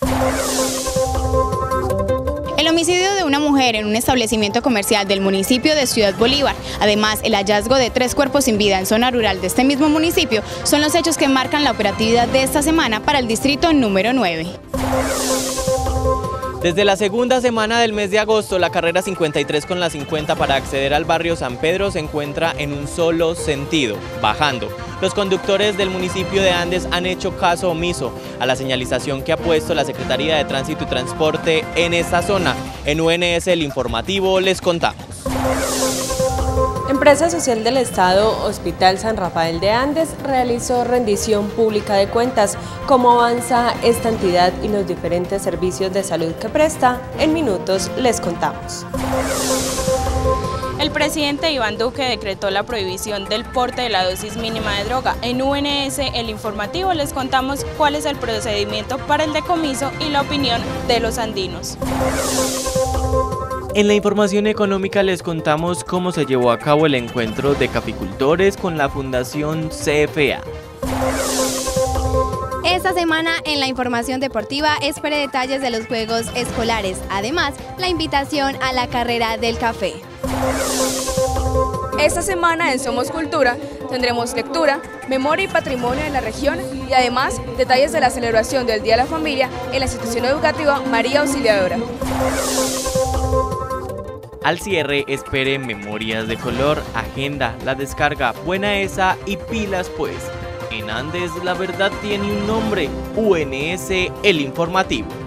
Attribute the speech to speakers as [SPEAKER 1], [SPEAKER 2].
[SPEAKER 1] El homicidio de una mujer en un establecimiento comercial del municipio de Ciudad Bolívar, además el hallazgo de 3 cuerpos sin vida en zona rural de este mismo municipio, son los hechos que marcan la operatividad de esta semana para el distrito número 9.
[SPEAKER 2] Desde la segunda semana del mes de agosto, la carrera 53 con la 50 para acceder al barrio San Pedro se encuentra en un solo sentido, bajando. Los conductores del municipio de Andes han hecho caso omiso a la señalización que ha puesto la Secretaría de Tránsito y Transporte en esta zona. En UNS El Informativo les contamos.
[SPEAKER 3] Empresa Social del Estado Hospital San Rafael de Andes realizó rendición pública de cuentas. ¿Cómo avanza esta entidad y los diferentes servicios de salud que presta? En minutos les contamos.
[SPEAKER 4] El presidente Iván Duque decretó la prohibición del porte de la dosis mínima de droga. En UNS El Informativo les contamos cuál es el procedimiento para el decomiso y la opinión de los andinos.
[SPEAKER 2] En la información económica les contamos cómo se llevó a cabo el encuentro de caficultores con la Fundación CFA.
[SPEAKER 5] Esta semana en la información deportiva espere detalles de los Juegos Escolares, además la invitación a la carrera del café.
[SPEAKER 6] Esta semana en Somos Cultura tendremos lectura, memoria y patrimonio de la región y además detalles de la celebración del Día de la Familia en la institución educativa María Auxiliadora.
[SPEAKER 2] Al cierre, espere memorias de color, agenda, la descarga, buena esa y pilas pues. En Andes la verdad tiene un nombre, UNS El Informativo.